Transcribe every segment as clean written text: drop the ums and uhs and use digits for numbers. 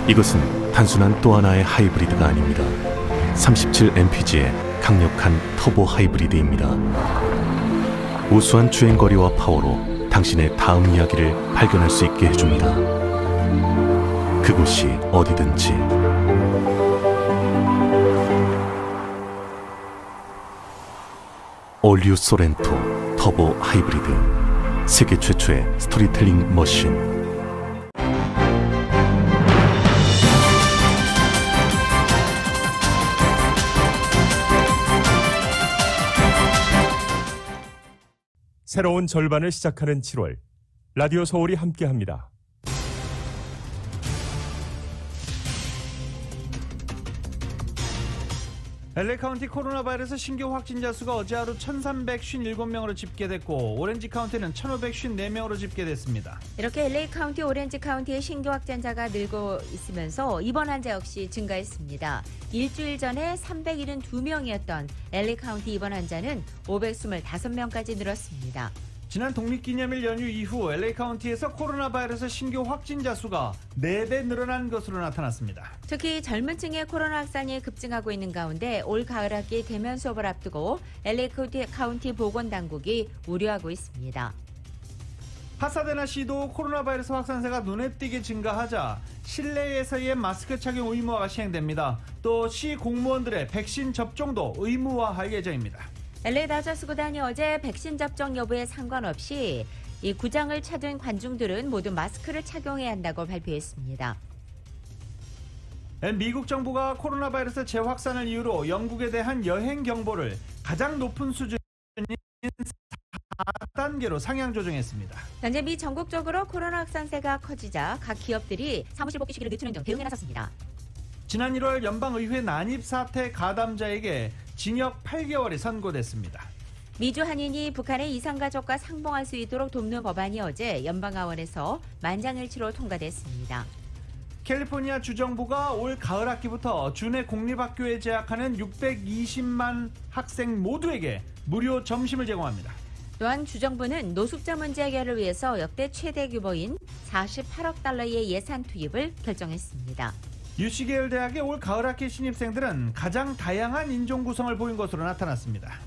이것은 단순한 또 하나의 하이브리드가 아닙니다. 37mpg의 강력한 터보 하이브리드입니다. 우수한 주행거리와 파워로 당신의 다음 이야기를 발견할 수 있게 해줍니다. 그곳이 어디든지. 올류 소렌토 터보 하이브리드, 세계 최초의 스토리텔링 머신. 새로운 절반을 시작하는 7월, 라디오 서울이 함께합니다. LA 카운티 코로나 바이러스 신규 확진자 수가 어제 하루 1,357명으로 집계됐고 오렌지 카운티는 1,554명으로 집계됐습니다. 이렇게 LA 카운티, 오렌지 카운티의 신규 확진자가 늘고 있으면서 입원 환자 역시 증가했습니다. 일주일 전에 372명이었던 LA 카운티 입원 환자는 525명까지 늘었습니다. 지난 독립기념일 연휴 이후 LA 카운티에서 코로나 바이러스 신규 확진자 수가 4배 늘어난 것으로 나타났습니다. 특히 젊은 층의 코로나 확산이 급증하고 있는 가운데 올 가을 학기 대면 수업을 앞두고 LA 카운티 보건당국이 우려하고 있습니다. 파사데나시도 코로나 바이러스 확산세가 눈에 띄게 증가하자 실내에서의 마스크 착용 의무화가 시행됩니다. 또 시 공무원들의 백신 접종도 의무화할 예정입니다. LA 다저스 구단이 어제 백신 접종 여부에 상관없이 이 구장을 찾은 관중들은 모두 마스크를 착용해야 한다고 발표했습니다. 미국 정부가 코로나 바이러스 재확산을 이유로 영국에 대한 여행 경보를 가장 높은 수준인 4단계로 상향 조정했습니다. 현재 미 전국적으로 코로나 확산세가 커지자 각 기업들이 사무실 복귀 시기를 늦추는 등 대응에 나섰습니다. 지난 1월 연방의회 난입 사태 가담자에게 징역 8개월이 선고됐습니다. 미주 한인이 북한의 이산가족과 상봉할 수 있도록 돕는 법안이 어제 연방하원에서 만장일치로 통과됐습니다. 캘리포니아 주정부가 올 가을 학기부터 주내 공립학교에 재학하는 620만 학생 모두에게 무료 점심을 제공합니다. 또한 주정부는 노숙자 문제 해결을 위해서 역대 최대 규모인 48억 달러의 예산 투입을 결정했습니다. UC 계열 대학의 올 가을 학기 신입생들은 가장 다양한 인종 구성을 보인 것으로 나타났습니다.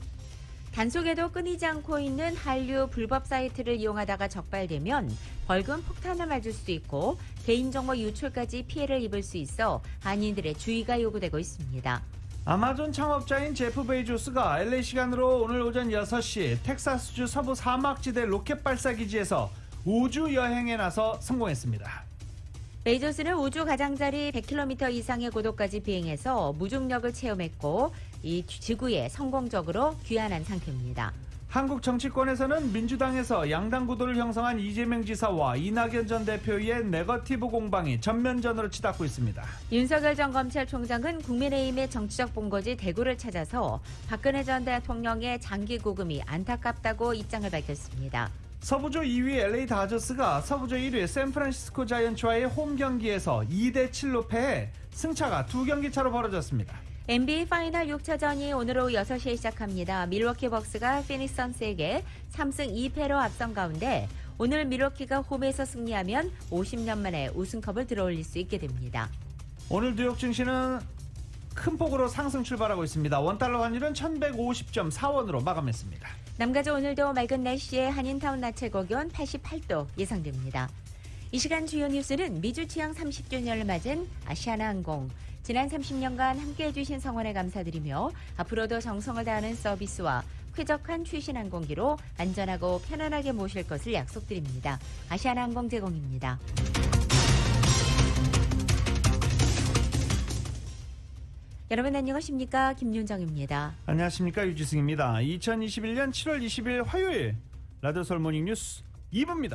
단속에도 끊이지 않고 있는 한류 불법 사이트를 이용하다가 적발되면 벌금 폭탄을 맞을 수도 있고 개인정보 유출까지 피해를 입을 수 있어 한인들의 주의가 요구되고 있습니다. 아마존 창업자인 제프 베이조스가 LA 시간으로 오늘 오전 6시 텍사스주 서부 사막지대 로켓 발사 기지에서 우주 여행에 나서 성공했습니다. 베이조스는 우주 가장자리 100km 이상의 고도까지 비행해서 무중력을 체험했고 이 지구에 성공적으로 귀환한 상태입니다. 한국 정치권에서는 민주당에서 양당 구도를 형성한 이재명 지사와 이낙연 전 대표의 네거티브 공방이 전면전으로 치닫고 있습니다. 윤석열 전 검찰총장은 국민의힘의 정치적 본거지 대구를 찾아서 박근혜 전 대통령의 장기 구금이 안타깝다고 입장을 밝혔습니다. 서부조 2위 LA 다저스가 서부조 1위 샌프란시스코 자이언츠와의 홈 경기에서 2대7로 패해 승차가 2경기 차로 벌어졌습니다. NBA 파이널 6차전이 오늘 오후 6시에 시작합니다. 밀워키 벅스가 피닉스 선스에게 3승 2패로 앞선 가운데 오늘 밀워키가 홈에서 승리하면 50년 만에 우승컵을 들어올릴 수 있게 됩니다. 오늘 뉴욕 증시는 큰 폭으로 상승 출발하고 있습니다. 원달러 환율은 1150.4원으로 마감했습니다. 남가주 오늘도 맑은 날씨에 한인타운 낮 최고 기온 88도 예상됩니다. 이 시간 주요 뉴스는 미주 취항 30주년을 맞은 아시아나항공. 지난 30년간 함께해 주신 성원에 감사드리며 앞으로도 정성을 다하는 서비스와 쾌적한 최신 항공기로 안전하고 편안하게 모실 것을 약속드립니다. 아시아나항공 제공입니다. 여러분 안녕하십니까? 김윤정입니다. 안녕하십니까? 유지승입니다. 2021년 7월 20일 화요일 라디오 서울 모닝 뉴스 2부입니다.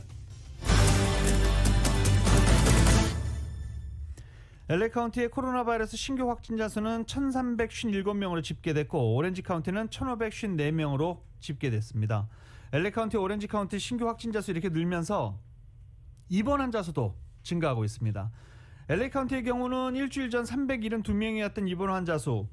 LA 카운티의 코로나 바이러스 신규 확진자 수는 1,357명으로 집계됐고 오렌지 카운티는 1,554명으로 집계됐습니다. LA 카운티, 오렌지 카운티 신규 확진자 수 이렇게 늘면서 입원 환자 수도 증가하고 있습니다. LA 카운티의 경우는 일주일 전 372명이었던 입원 환자 수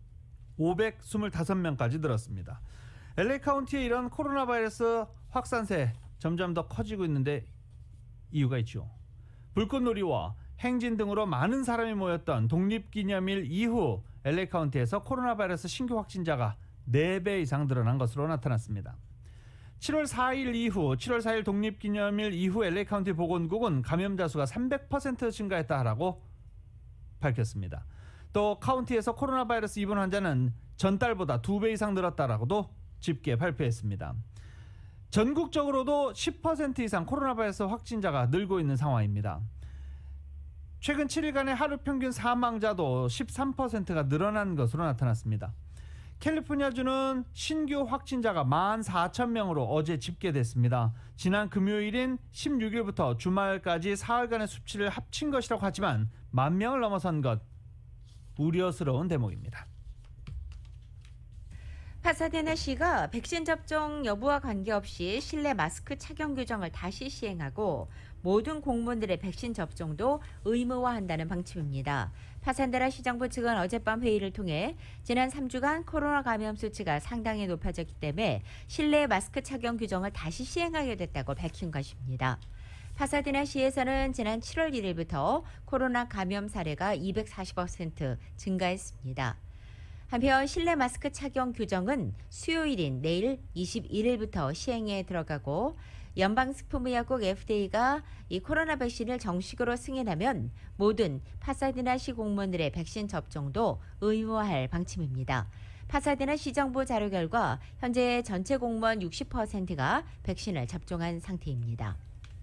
525명까지 늘었습니다. LA 카운티의 이런 코로나 바이러스 확산세 점점 더 커지고 있는데 이유가 있죠. 불꽃놀이와 행진 등으로 많은 사람이 모였던 독립기념일 이후 LA 카운티에서 코로나 바이러스 신규 확진자가 4배 이상 늘어난 것으로 나타났습니다. 7월 4일 이후 7월 4일 독립기념일 이후 LA 카운티 보건국은 감염자 수가 300% 증가했다라고 밝혔습니다. 또 카운티에서 코로나 바이러스 입원 환자는 전달보다 2배 이상 늘었다라고도 집계 발표했습니다. 전국적으로도 10% 이상 코로나 바이러스 확진자가 늘고 있는 상황입니다. 최근 7일간의 하루 평균 사망자도 13%가 늘어난 것으로 나타났습니다. 캘리포니아주는 신규 확진자가 14,000명으로 어제 집계됐습니다. 지난 금요일인 16일부터 주말까지 사흘간의 수치를 합친 것이라고 하지만 10,000명을 넘어선 것 우려스러운 대목입니다. 파사데나시가 백신 접종 여부와 관계없이 실내 마스크 착용 규정을 다시 시행하고 모든 공무원들의 백신 접종도 의무화한다는 방침입니다. 파산데라 시정부 측은 어젯밤 회의를 통해 지난 3주간 코로나 감염 수치가 상당히 높아졌기 때문에 실내 마스크 착용 규정을 다시 시행하게 됐다고 밝힌 것입니다. 파사데나시에서는 지난 7월 1일부터 코로나 감염 사례가 240% 증가했습니다. 한편 실내 마스크 착용 규정은 수요일인 내일 21일부터 시행에 들어가고 연방식품의약국 FDA가 이 코로나 백신을 정식으로 승인하면 모든 파사데나시 공무원들의 백신 접종도 의무화할 방침입니다. 파사데나시 정부 자료 결과 현재 전체 공무원 60%가 백신을 접종한 상태입니다.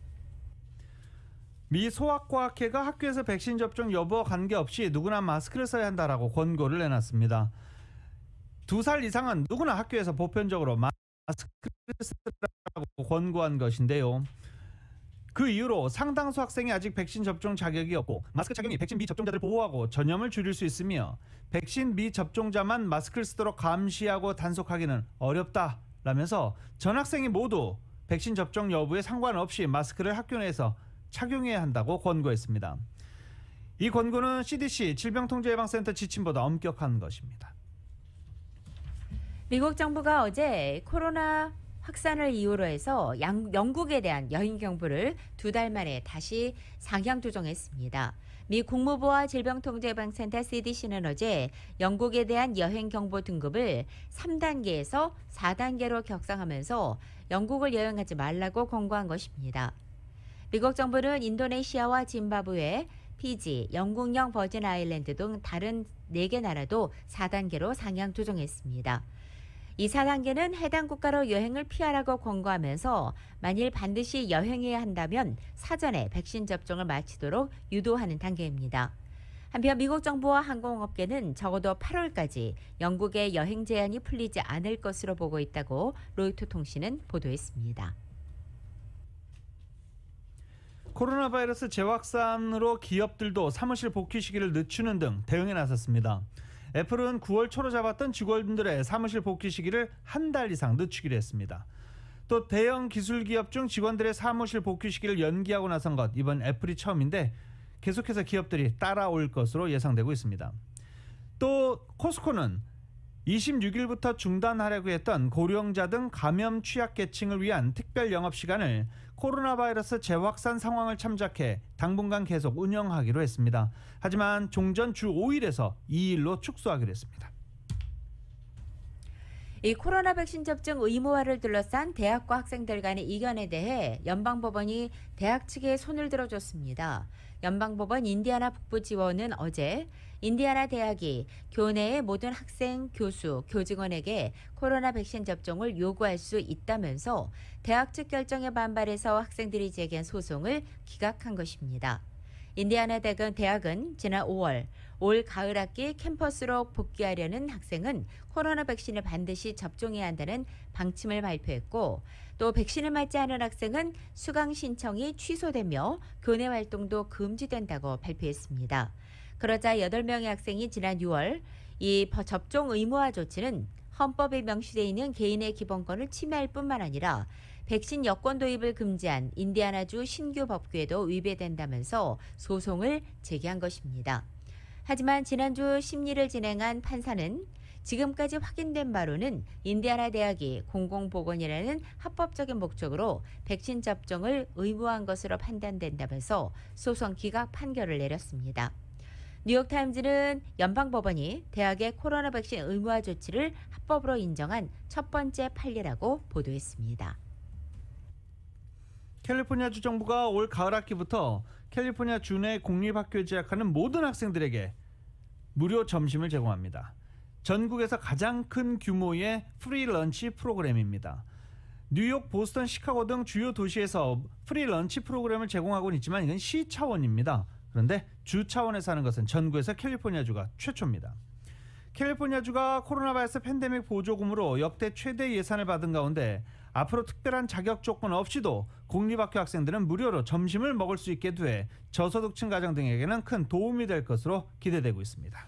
미 소아과학회가 학교에서 백신 접종 여부와 관계없이 누구나 마스크를 써야 한다라고 권고를 내놨습니다. 2살 이상은 누구나 학교에서 보편적으로 마스크를 쓰라고 권고한 것인데요. 그 이후로 상당수 학생이 아직 백신 접종 자격이 없고 마스크 착용이 백신 미접종자들을 보호하고 전염을 줄일 수 있으며 백신 미접종자만 마스크를 쓰도록 감시하고 단속하기는 어렵다라면서 전 학생이 모두 백신 접종 여부에 상관없이 마스크를 학교 내에서 착용해야 한다고 권고했습니다. 이 권고는 CDC 질병통제예방센터 지침보다 엄격한 것입니다. 미국 정부가 어제 코로나 확산을 이유로 해서 영국에 대한 여행 경보를 2달 만에 다시 상향 조정했습니다. 미 국무부와 질병통제예방센터 CDC는 어제 영국에 대한 여행 경보 등급을 3단계에서 4단계로 격상하면서 영국을 여행하지 말라고 권고한 것입니다. 미국 정부는 인도네시아와 짐바브웨, 피지, 영국령 버진 아일랜드 등 다른 4개 나라도 4단계로 상향 조정했습니다. 이 4단계는 해당 국가로 여행을 피하라고 권고하면서 만일 반드시 여행해야 한다면 사전에 백신 접종을 마치도록 유도하는 단계입니다. 한편 미국 정부와 항공업계는 적어도 8월까지 영국의 여행 제한이 풀리지 않을 것으로 보고 있다고 로이터 통신은 보도했습니다. 코로나 바이러스 재확산으로 기업들도 사무실 복귀 시기를 늦추는 등 대응에 나섰습니다. 애플은 9월 초로 잡았던 직원들의 사무실 복귀 시기를 한 달 이상 늦추기로 했습니다. 또 대형 기술 기업 중 직원들의 사무실 복귀 시기를 연기하고 나선 것 이번 애플이 처음인데 계속해서 기업들이 따라올 것으로 예상되고 있습니다. 또 코스코는 26일부터 중단하려고 했던 고령자 등 감염 취약계층을 위한 특별 영업시간을 코로나 바이러스 재확산 상황을 참작해 당분간 계속 운영하기로 했습니다. 하지만 종전 주 5일에서 2일로 축소하기로 했습니다. 이 코로나 백신 접종 의무화를 둘러싼 대학과 학생들 간의 이견에 대해 연방법원이 대학 측에 손을 들어줬습니다. 연방법원 인디아나 북부지원은 어제 인디아나 대학이 교내의 모든 학생, 교수, 교직원에게 코로나 백신 접종을 요구할 수 있다면서 대학 측 결정에 반발해서 학생들이 제기한 소송을 기각한 것입니다. 인디아나 대학은 지난 5월 올 가을 학기 캠퍼스로 복귀하려는 학생은 코로나 백신을 반드시 접종해야 한다는 방침을 발표했고 또 백신을 맞지 않은 학생은 수강 신청이 취소되며 교내 활동도 금지된다고 발표했습니다. 그러자 8명의 학생이 지난 6월 이 접종 의무화 조치는 헌법에 명시되어 있는 개인의 기본권을 침해할 뿐만 아니라 백신 여권 도입을 금지한 인디아나주 신규 법규에도 위배된다면서 소송을 제기한 것입니다. 하지만 지난주 심리를 진행한 판사는 지금까지 확인된 바로는 인디아나 대학이 공공보건이라는 합법적인 목적으로 백신 접종을 의무화한 것으로 판단된다면서 소송 기각 판결을 내렸습니다. 뉴욕타임즈는 연방법원이 대학의 코로나 백신 의무화 조치를 합법으로 인정한 첫 번째 판례라고 보도했습니다. 캘리포니아 주정부가 올 가을 학기부터 캘리포니아 주 내 공립학교에 재학하는 모든 학생들에게 무료 점심을 제공합니다. 전국에서 가장 큰 규모의 프리 런치 프로그램입니다. 뉴욕, 보스턴, 시카고 등 주요 도시에서 프리 런치 프로그램을 제공하고는 있지만 이건 시 차원입니다. 그런데 주 차원에서 하는 것은 전국에서 캘리포니아주가 최초입니다. 캘리포니아주가 코로나 바이러스 팬데믹 보조금으로 역대 최대 예산을 받은 가운데 앞으로 특별한 자격 조건 없이도 공립학교 학생들은 무료로 점심을 먹을 수 있게 돼 저소득층 가정 등에게는 큰 도움이 될 것으로 기대되고 있습니다.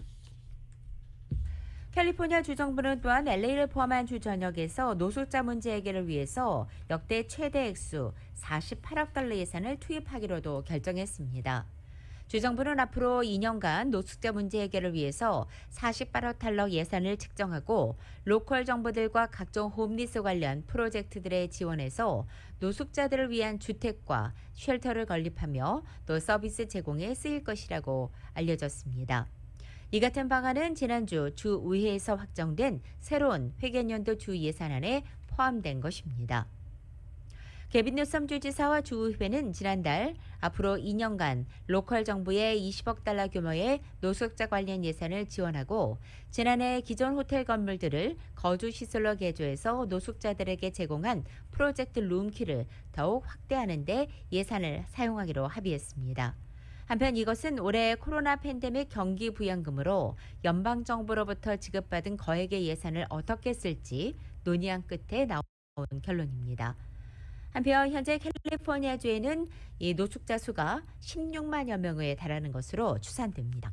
캘리포니아 주정부는 또한 LA를 포함한 주 전역에서 노숙자 문제 해결을 위해서 역대 최대 액수 48억 달러 예산을 투입하기로도 결정했습니다. 주정부는 앞으로 2년간 노숙자 문제 해결을 위해서 48억 달러 예산을 책정하고 로컬 정부들과 각종 홈리스 관련 프로젝트들에 지원해서 노숙자들을 위한 주택과 쉘터를 건립하며 또 서비스 제공에 쓰일 것이라고 알려졌습니다. 이 같은 방안은 지난주 주의회에서 확정된 새로운 회계연도 주 예산안에 포함된 것입니다. 개빈 뉴섬 주지사와 주의회는 지난달 앞으로 2년간 로컬 정부의 20억 달러 규모의 노숙자 관련 예산을 지원하고 지난해 기존 호텔 건물들을 거주시설로 개조해서 노숙자들에게 제공한 프로젝트 룸키를 더욱 확대하는 데 예산을 사용하기로 합의했습니다. 한편 이것은 올해 코로나 팬데믹 경기 부양금으로 연방정부로부터 지급받은 거액의 예산을 어떻게 쓸지 논의한 끝에 나온 결론입니다. 한편 현재 캘리포니아주에는 이 노숙자 수가 16만여 명에 달하는 것으로 추산됩니다.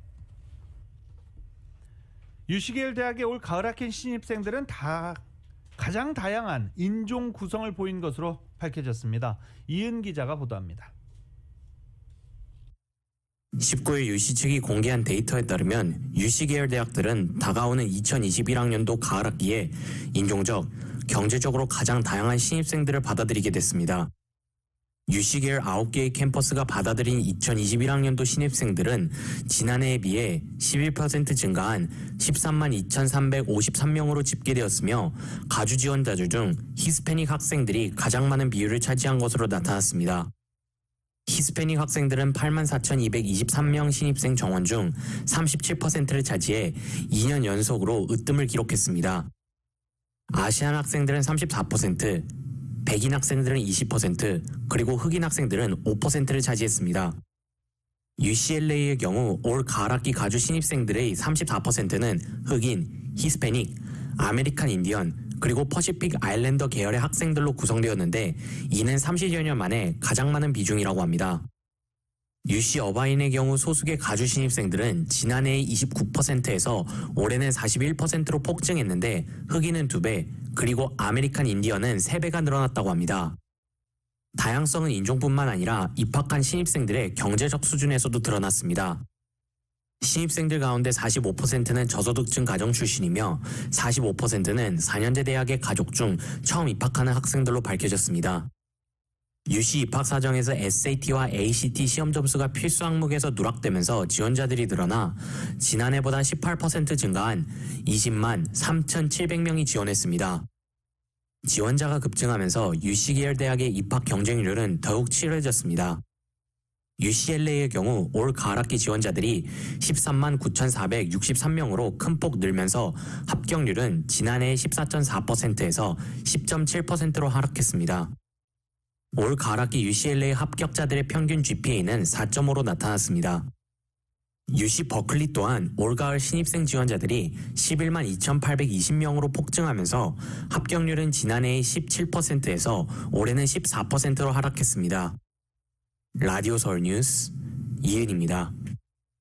UCL 대학의 올 가을 학기 신입생들은 가장 다양한 인종 구성을 보인 것으로 밝혀졌습니다. 이은 기자가 보도합니다. 19일 UC 측이 공개한 데이터에 따르면 UC 계열 대학들은 다가오는 2021학년도 가을 학기에 인종적, 경제적으로 가장 다양한 신입생들을 받아들이게 됐습니다. UC 계열 9개의 캠퍼스가 받아들인 2021학년도 신입생들은 지난해에 비해 11% 증가한 13만 2,353명으로 집계되었으며 가주 지원자들 중 히스패닉 학생들이 가장 많은 비율을 차지한 것으로 나타났습니다. 히스패닉 학생들은 84,223명 신입생 정원 중 37%를 차지해 2년 연속으로 으뜸을 기록했습니다. 아시안 학생들은 34%, 백인 학생들은 20%, 그리고 흑인 학생들은 5%를 차지했습니다. UCLA의 경우 올 가을 학기 가주 신입생들의 34%는 흑인, 히스패닉, 아메리칸 인디언, 그리고 퍼시픽 아일랜더 계열의 학생들로 구성되었는데 이는 30여 년 만에 가장 많은 비중이라고 합니다. UC 어바인의 경우 소수의 가주 신입생들은 지난해의 29%에서 올해는 41%로 폭증했는데 흑인은 2배, 그리고 아메리칸 인디언은 3배가 늘어났다고 합니다. 다양성은 인종뿐만 아니라 입학한 신입생들의 경제적 수준에서도 드러났습니다. 신입생들 가운데 45%는 저소득층 가정 출신이며 45%는 4년제 대학의 가족 중 처음 입학하는 학생들로 밝혀졌습니다. UC 입학 사정에서 SAT와 ACT 시험 점수가 필수 항목에서 누락되면서 지원자들이 늘어나 지난해보다 18% 증가한 20만 3,700명이 지원했습니다. 지원자가 급증하면서 UC 계열 대학의 입학 경쟁률은 더욱 치열해졌습니다. UCLA의 경우 올 가을 학기 지원자들이 13만 9,463명으로 큰 폭 늘면서 합격률은 지난해의 14.4%에서 10.7%로 하락했습니다. 올 가을 학기 UCLA 합격자들의 평균 GPA는 4.5로 나타났습니다. UC 버클리 또한 올 가을 신입생 지원자들이 11만 2,820명으로 폭증하면서 합격률은 지난해의 17%에서 올해는 14%로 하락했습니다. 라디오 서울 뉴스 이은입니다.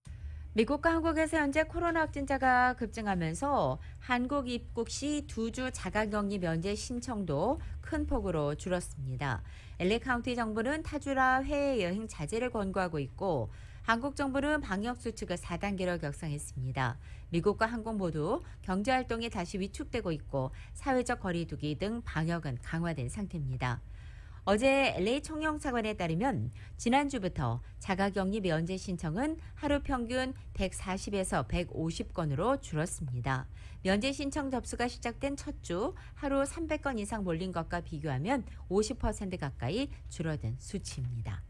미국과 한국에서 현재 코로나 확진자가 급증하면서 한국 입국 시 2주 자가격리 면제 신청도 큰 폭으로 줄었습니다. LA 카운티 정부는 타주라 해외여행 자제를 권고하고 있고 한국 정부는 방역 수칙을 4단계로 격상했습니다. 미국과 한국 모두 경제활동이 다시 위축되고 있고 사회적 거리 두기 등 방역은 강화된 상태입니다. 어제 LA 총영사관에 따르면 지난주부터 자가격리 면제 신청은 하루 평균 140에서 150건으로 줄었습니다. 면제 신청 접수가 시작된 첫 주 하루 300건 이상 몰린 것과 비교하면 50% 가까이 줄어든 수치입니다.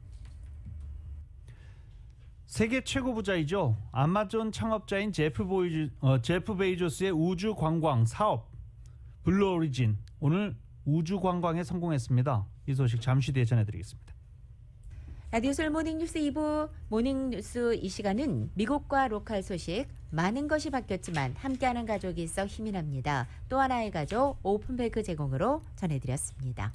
세계 최고 부자이죠. 아마존 창업자인 제프 베이조스의 우주 관광 사업 블루 오리진 오늘 우주 관광에 성공했습니다. 이 소식 잠시 뒤에 전해드리겠습니다. 라디오솔 모닝뉴스 2부 모닝뉴스 이 시간은 미국과 로컬 소식 많은 것이 바뀌었지만 함께하는 가족이 있어 힘이 납니다. 또 하나의 가족 오픈베이크 제공으로 전해드렸습니다.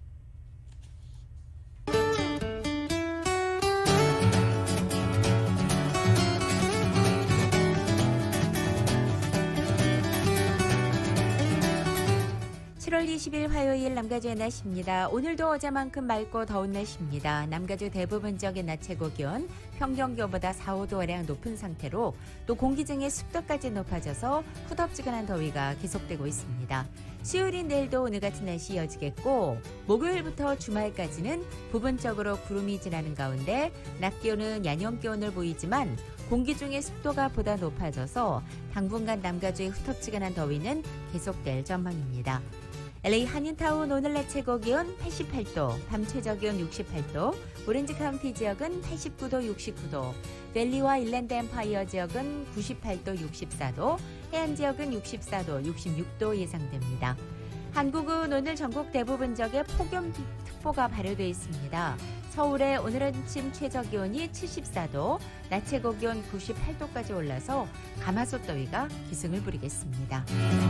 7월 20일 화요일 남가주의 날씨입니다. 오늘도 어제만큼 맑고 더운 날씨입니다. 남가주 대부분 지역의 낮 최고 기온 평년기온보다 4, 5도가량 높은 상태로 또 공기 중의 습도까지 높아져서 후덥지근한 더위가 계속되고 있습니다. 수요일인 내일도 오늘 같은 날씨 이어지겠고 목요일부터 주말까지는 부분적으로 구름이 지나는 가운데 낮 기온은 야년 기온을 보이지만 공기 중의 습도가 보다 높아져서 당분간 남가주의 후텁지근한 더위는 계속될 전망입니다. LA 한인타운 오늘 낮 최고 기온 88도, 밤 최저 기온 68도, 오렌지 카운티 지역은 89도, 69도, 밸리와 일랜드 엠파이어 지역은 98도, 64도, 해안 지역은 64도, 66도 예상됩니다. 한국은 오늘 전국 대부분 지역에 폭염특보가 발효되어 있습니다. 서울의 오늘 아침 최저 기온이 74도, 낮 최고 기온 98도까지 올라서 가마솥 더위가 기승을 부리겠습니다.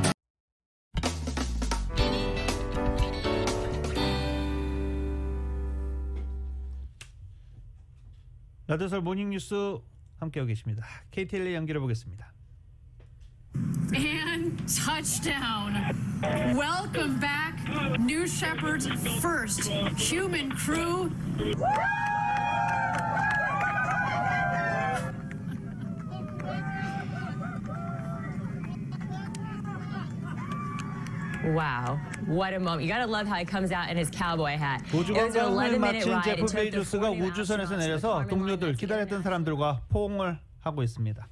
라디오솔 모닝뉴스 함께하고 계십니다. KTLA 연결해 보겠습니다. And touchdown. Welcome back, New Shepard's first human crew. Wow, what a moment. You gotta love how he comes out in his cowboy hat. 우주 관광을 마친 제프 베이조스가 우주선에서 내려서 동료들 기다렸던 사람들과 포옹을 하고 있습니다.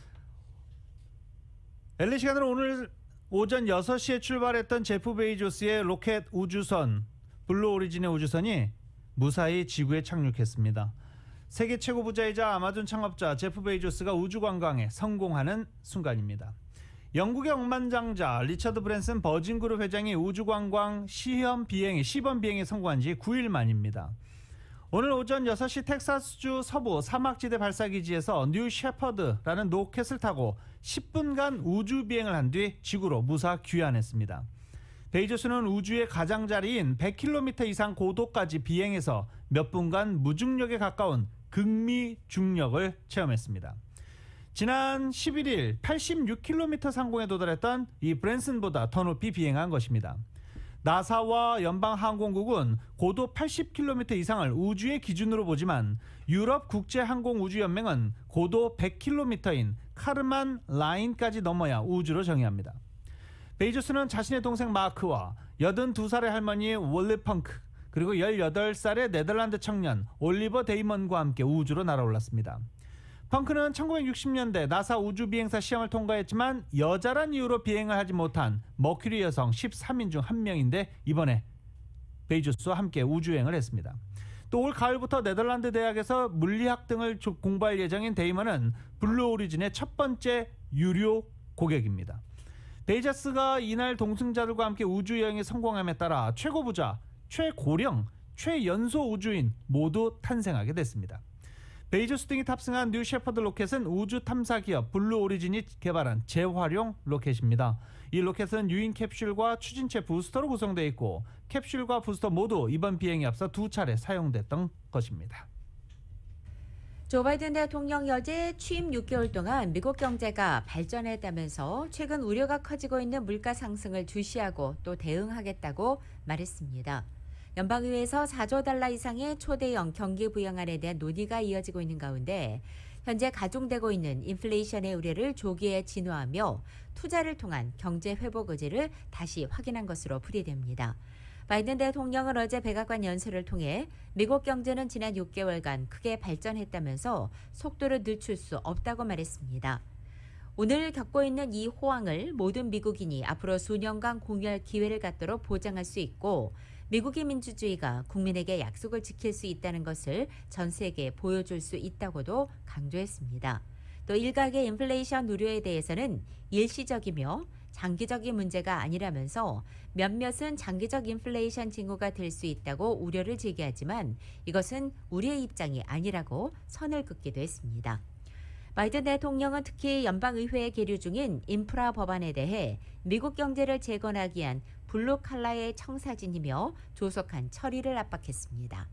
LA 시간으로 오늘 오전 6시에 출발했던 제프 베이조스의 로켓 우주선 블루 오리진의 우주선이 무사히 지구에 착륙했습니다. 세계 최고 부자이자 아마존 창업자 제프 베이조스가 우주 관광에 성공하는 순간입니다. 영국의 억만장자 리처드 브랜슨 버진그룹 회장이 우주관광 시범 비행에 성공한 지 9일 만입니다. 오늘 오전 6시 텍사스주 서부 사막지대 발사기지에서 뉴 셰퍼드라는 로켓을 타고 10분간 우주 비행을 한 뒤 지구로 무사 귀환했습니다. 베이조스는 우주의 가장자리인 100km 이상 고도까지 비행해서 몇 분간 무중력에 가까운 극미 중력을 체험했습니다. 지난 11일 86km 상공에 도달했던 이 브랜슨보다 더 높이 비행한 것입니다. 나사와 연방항공국은 고도 80km 이상을 우주의 기준으로 보지만 유럽 국제항공우주연맹은 고도 100km인 카르만 라인까지 넘어야 우주로 정의합니다. 베이조스는 자신의 동생 마크와 82살의 할머니 월리 펑크 그리고 18살의 네덜란드 청년 올리버 데이먼과 함께 우주로 날아올랐습니다. 펑크는 1960년대 나사 우주비행사 시험을 통과했지만 여자란 이유로 비행을 하지 못한 머큐리 여성 13인 중 한 명인데 이번에 베이조스와 함께 우주여행을 했습니다. 또 올 가을부터 네덜란드 대학에서 물리학 등을 공부할 예정인 데이먼은 블루 오리진의 첫 번째 유료 고객입니다. 베이조스가 이날 동승자들과 함께 우주여행에 성공함에 따라 최고 부자, 최고령, 최연소 우주인 모두 탄생하게 됐습니다. 베이조스 등이 탑승한 뉴 셰퍼드 로켓은 우주 탐사 기업 블루 오리진이 개발한 재활용 로켓입니다. 이 로켓은 유인 캡슐과 추진체 부스터로 구성되어 있고 캡슐과 부스터 모두 이번 비행에 앞서 2차례 사용됐던 것입니다. 조 바이든 대통령이 어제 취임 6개월 동안 미국 경제가 발전했다면서 최근 우려가 커지고 있는 물가 상승을 주시하고 또 대응하겠다고 말했습니다. 연방의회에서 4조 달러 이상의 초대형 경기 부양안에 대한 논의가 이어지고 있는 가운데 현재 가중되고 있는 인플레이션의 우려를 조기에 진화하며 투자를 통한 경제 회복 의지를 다시 확인한 것으로 풀이됩니다. 바이든 대통령은 어제 백악관 연설을 통해 미국 경제는 지난 6개월간 크게 발전했다면서 속도를 늦출 수 없다고 말했습니다. 오늘 겪고 있는 이 호황을 모든 미국인이 앞으로 수년간 공유할 기회를 갖도록 보장할 수 있고 미국의 민주주의가 국민에게 약속을 지킬 수 있다는 것을 전 세계에 보여줄 수 있다고도 강조했습니다. 또 일각의 인플레이션 우려에 대해서는 일시적이며 장기적인 문제가 아니라면서 몇몇은 장기적 인플레이션 징후가 될 수 있다고 우려를 제기하지만 이것은 우리의 입장이 아니라고 선을 긋기도 했습니다. 바이든 대통령은 특히 연방의회에 계류 중인 인프라 법안에 대해 미국 경제를 재건하기 위한 블루 칼라의 청사진이며 조속한 처리를 압박했습니다.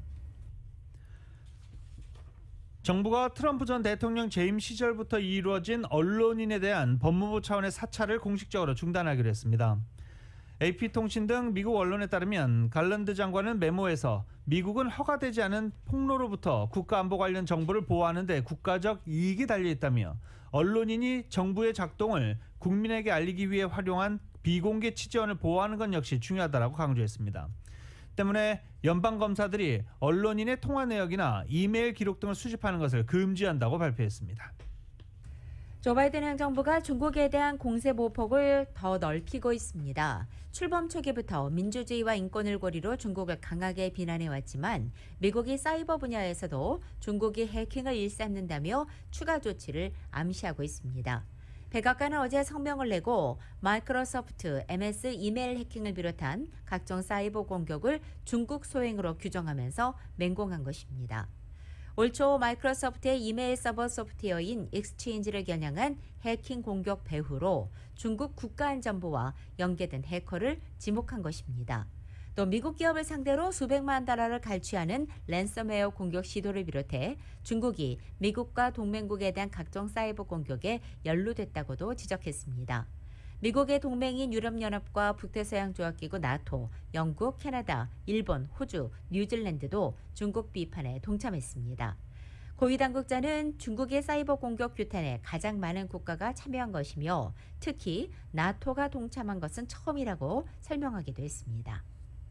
정부가 트럼프 전 대통령 재임 시절부터 이루어진 언론인에 대한 법무부 차원의 사찰을 공식적으로 중단하기로 했습니다. AP통신 등 미국 언론에 따르면 갈랜드 장관은 메모에서 미국은 허가되지 않은 폭로로부터 국가안보 관련 정보를 보호하는 데 국가적 이익이 달려있다며 언론인이 정부의 작동을 국민에게 알리기 위해 활용한 비공개 취재원을 보호하는 것 역시 중요하다고 강조했습니다. 때문에 연방검사들이 언론인의 통화 내역이나 이메일 기록 등을 수집하는 것을 금지한다고 발표했습니다. 조 바이든 행정부가 중국에 대한 공세 보폭을 더 넓히고 있습니다. 출범 초기부터 민주주의와 인권을 고리로 중국을 강하게 비난해왔지만 미국이 사이버 분야에서도 중국이 해킹을 일삼는다며 추가 조치를 암시하고 있습니다. 백악관은 어제 성명을 내고 마이크로소프트, MS 이메일 해킹을 비롯한 각종 사이버 공격을 중국 소행으로 규정하면서 맹공한 것입니다. 올 초 마이크로소프트의 이메일 서버 소프트웨어인 익스체인지를 겨냥한 해킹 공격 배후로 중국 국가안전부와 연계된 해커를 지목한 것입니다. 또 미국 기업을 상대로 수백만 달러를 갈취하는 랜섬웨어 공격 시도를 비롯해 중국이 미국과 동맹국에 대한 각종 사이버 공격에 연루됐다고도 지적했습니다. 미국의 동맹인 유럽연합과 북대서양조약기구 나토, 영국, 캐나다, 일본, 호주, 뉴질랜드도 중국 비판에 동참했습니다. 고위 당국자는 중국의 사이버 공격 규탄에 가장 많은 국가가 참여한 것이며 특히 나토가 동참한 것은 처음이라고 설명하기도 했습니다.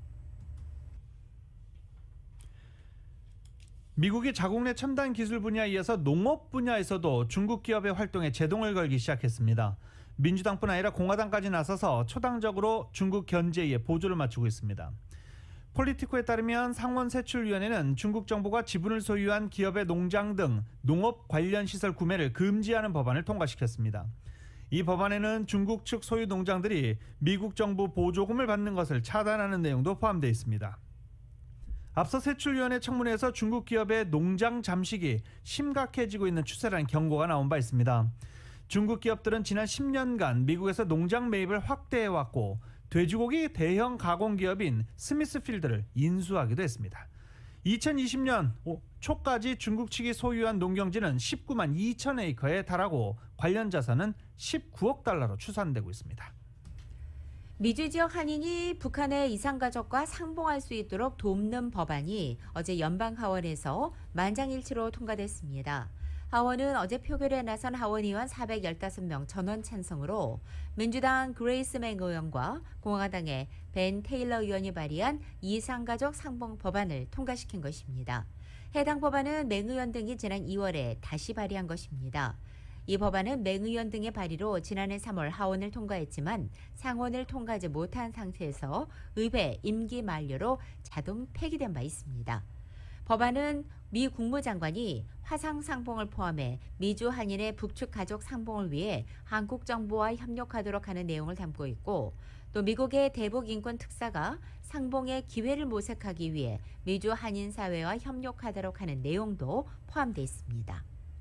미국이 자국 내 첨단 기술 분야에 이어서 농업 분야에서도 중국 기업의 활동에 제동을 걸기 시작했습니다. 민주당뿐 아니라 공화당까지 나서서 초당적으로 중국 견제에 보조를 맞추고 있습니다. 폴리티코에 따르면 상원세출위원회는 중국 정부가 지분을 소유한 기업의 농장 등 농업 관련 시설 구매를 금지하는 법안을 통과시켰습니다. 이 법안에는 중국 측 소유 농장들이 미국 정부 보조금을 받는 것을 차단하는 내용도 포함되어 있습니다. 앞서 세출위원회 청문회에서 중국 기업의 농장 잠식이 심각해지고 있는 추세라는 경고가 나온 바 있습니다. 중국 기업들은 지난 10년간 미국에서 농장 매입을 확대해왔고 돼지고기 대형 가공기업인 스미스필드를 인수하기도 했습니다. 2020년 초까지 중국 측이 소유한 농경지는 19만 2천 에이커에 달하고 관련 자산은 19억 달러로 추산되고 있습니다. 미주 지역 한인이 북한의 이산가족과 상봉할 수 있도록 돕는 법안이 어제 연방하원에서 만장일치로 통과됐습니다. 하원은 어제 표결에 나선 하원의원 415명 전원 찬성으로 민주당 그레이스 맹 의원과 공화당의 벤 테일러 의원이 발의한 이산가족 상봉 법안을 통과시킨 것입니다. 해당 법안은 맹 의원 등이 지난 2월에 다시 발의한 것입니다. 이 법안은 맹 의원 등의 발의로 지난해 3월 하원을 통과했지만 상원을 통과하지 못한 상태에서 의회 임기 만료로 자동 폐기된 바 있습니다. 법안은 미 국무장관이 화상 상봉을 포함해 미주 한인의 북측 가족 상봉을 위해 한국 정부와 협력하도록 하는 내용을 담고 있고 또 미국의 대북 인권 특사가 상봉의 기회를 모색하기 위해 미주 한인 사회와 협력하도록 하는 내용도 포함되어 있습니다.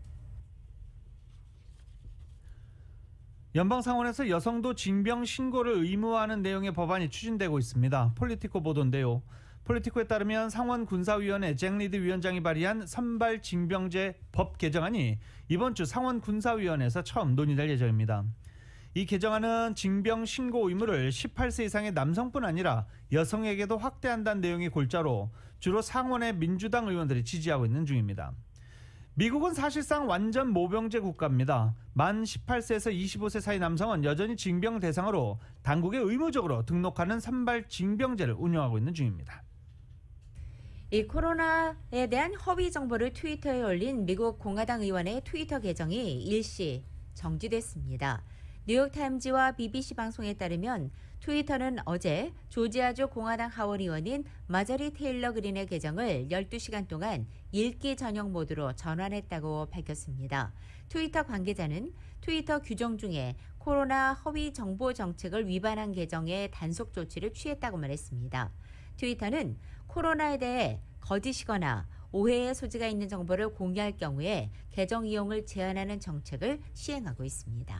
연방상원에서 여성도 징병 신고를 의무화하는 내용의 법안이 추진되고 있습니다. 폴리티코 보도인데요. 폴리티코에 따르면 상원군사위원회 잭 리드 위원장이 발의한 선발 징병제 법 개정안이 이번 주 상원군사위원회에서 처음 논의될 예정입니다. 이 개정안은 징병 신고 의무를 18세 이상의 남성뿐 아니라 여성에게도 확대한다는 내용이 골자로 주로 상원의 민주당 의원들이 지지하고 있는 중입니다. 미국은 사실상 완전 모병제 국가입니다. 만 18세에서 25세 사이 남성은 여전히 징병 대상으로 당국에 의무적으로 등록하는 선발 징병제를 운영하고 있는 중입니다. 이 코로나에 대한 허위 정보를 트위터에 올린 미국 공화당 의원의 트위터 계정이 일시 정지됐습니다. 뉴욕타임즈와 BBC 방송에 따르면 트위터는 어제 조지아주 공화당 하원 의원인 마저리 테일러 그린의 계정을 12시간 동안 읽기 전용 모드로 전환했다고 밝혔습니다. 트위터 관계자는 트위터 규정 중에 코로나 허위 정보 정책을 위반한 계정에 단속 조치를 취했다고 말했습니다. 트위터는 코로나에 대해 거짓이거나 오해의 소지가 있는 정보를 공개할 경우에 계정 이용을 제한하는 정책을 시행하고 있습니다.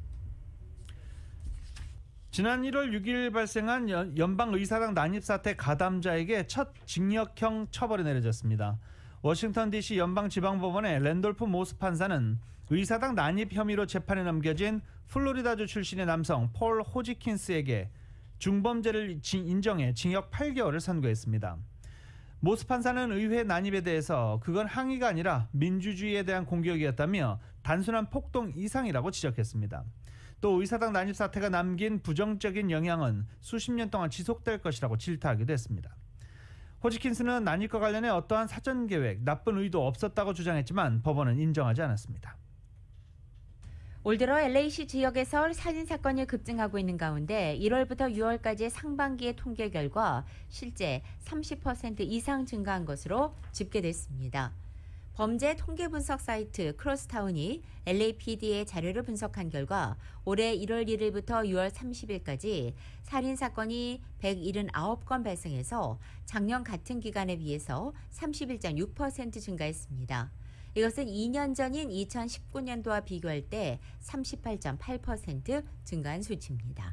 지난 1월 6일 발생한 연방의사당 난입사태 가담자에게 첫 징역형 처벌이 내려졌습니다. 워싱턴 DC 연방지방법원의 랜돌프 모스 판사는 의사당 난입 혐의로 재판에 넘겨진 플로리다주 출신의 남성 폴 호지킨스에게 중범죄를 인정해 징역 8개월을 선고했습니다. 모스 판사는 의회 난입에 대해서 그건 항의가 아니라 민주주의에 대한 공격이었다며 단순한 폭동 이상이라고 지적했습니다. 또 의사당 난입 사태가 남긴 부정적인 영향은 수십 년 동안 지속될 것이라고 질타하기도 했습니다. 호지킨스는 난입과 관련해 어떠한 사전 계획, 나쁜 의도 없었다고 주장했지만 법원은 인정하지 않았습니다. 올 들어 LA시 지역에서 살인사건이 급증하고 있는 가운데 1월부터 6월까지 상반기의 통계 결과 실제 30% 이상 증가한 것으로 집계됐습니다. 범죄 통계 분석 사이트 크로스타운이 LAPD의 자료를 분석한 결과 올해 1월 1일부터 6월 30일까지 살인사건이 179건 발생해서 작년 같은 기간에 비해서 31.6% 증가했습니다. 이것은 2년 전인 2019년도와 비교할 때 38.8% 증가한 수치입니다.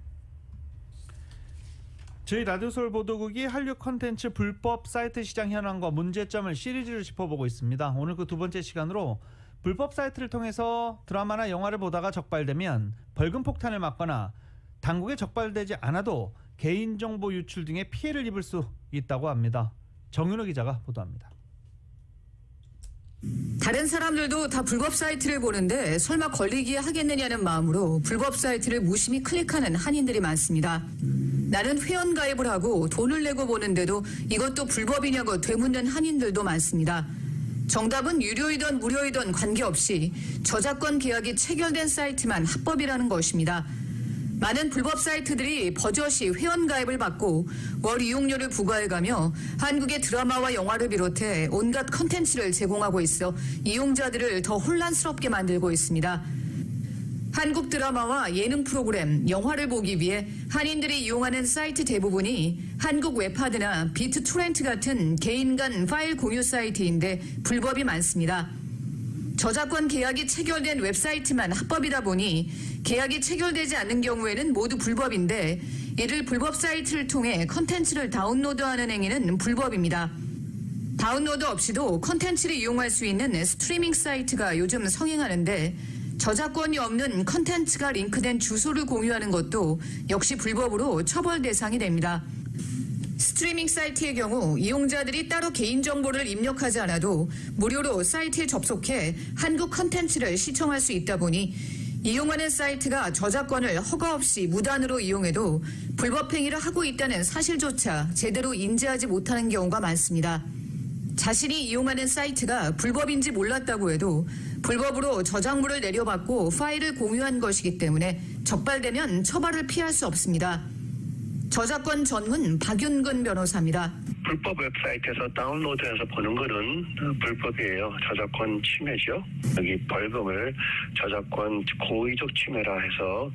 저희 라디오서울 보도국이 한류 콘텐츠 불법 사이트 시장 현황과 문제점을 시리즈로 짚어보고 있습니다. 오늘 그 두 번째 시간으로 불법 사이트를 통해서 드라마나 영화를 보다가 적발되면 벌금 폭탄을 맞거나 당국에 적발되지 않아도 개인정보 유출 등의 피해를 입을 수 있다고 합니다. 정윤호 기자가 보도합니다. 다른 사람들도 다 불법 사이트를 보는데 설마 걸리기에 하겠느냐는 마음으로 불법 사이트를 무심히 클릭하는 한인들이 많습니다. 나는 회원가입을 하고 돈을 내고 보는데도 이것도 불법이냐고 되묻는 한인들도 많습니다. 정답은 유료이든 무료이든 관계없이 저작권 계약이 체결된 사이트만 합법이라는 것입니다. 많은 불법 사이트들이 버젓이 회원가입을 받고 월 이용료를 부과해가며 한국의 드라마와 영화를 비롯해 온갖 컨텐츠를 제공하고 있어 이용자들을 더 혼란스럽게 만들고 있습니다. 한국 드라마와 예능 프로그램, 영화를 보기 위해 한인들이 이용하는 사이트 대부분이 한국 웹하드나 비트토렌트 같은 개인 간 파일 공유 사이트인데 불법이 많습니다. 저작권 계약이 체결된 웹사이트만 합법이다 보니 계약이 체결되지 않는 경우에는 모두 불법인데 이를 불법 사이트를 통해 컨텐츠를 다운로드하는 행위는 불법입니다. 다운로드 없이도 컨텐츠를 이용할 수 있는 스트리밍 사이트가 요즘 성행하는데 저작권이 없는 컨텐츠가 링크된 주소를 공유하는 것도 역시 불법으로 처벌 대상이 됩니다. 스트리밍 사이트의 경우 이용자들이 따로 개인정보를 입력하지 않아도 무료로 사이트에 접속해 한국 컨텐츠를 시청할 수 있다 보니 이용하는 사이트가 저작권을 허가 없이 무단으로 이용해도 불법 행위를 하고 있다는 사실조차 제대로 인지하지 못하는 경우가 많습니다. 자신이 이용하는 사이트가 불법인지 몰랐다고 해도 불법으로 저작물을 내려받고 파일을 공유한 것이기 때문에 적발되면 처벌을 피할 수 없습니다. 저작권 전문 박윤근 변호사입니다. 불법 웹사이트에서 다운로드해서 보는 거는 불법이에요. 저작권 침해죠. 여기 벌금을 저작권 고의적 침해라 해서